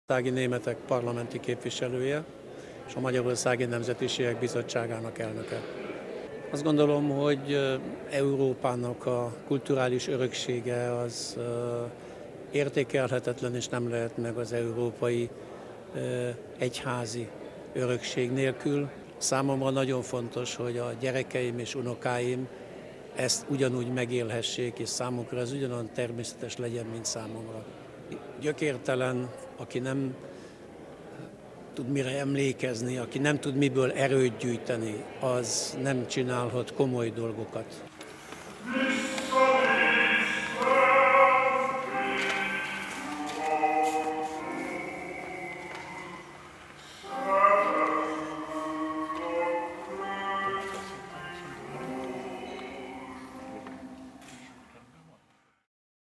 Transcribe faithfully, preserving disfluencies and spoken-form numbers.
Magyarországi Németek parlamenti képviselője és a Magyarországi Nemzetiségek Bizottságának elnöke. Azt gondolom, hogy Európának a kulturális öröksége az értékelhetetlen, és nem lehet meg az európai egyházi örökség nélkül. Számomra nagyon fontos, hogy a gyerekeim és unokáim ezt ugyanúgy megélhessék, és számukra ez ugyanolyan természetes legyen, mint számomra. Gyökértelen, aki nem tud mire emlékezni, aki nem tud miből erőt gyűjteni, az nem csinálhat komoly dolgokat.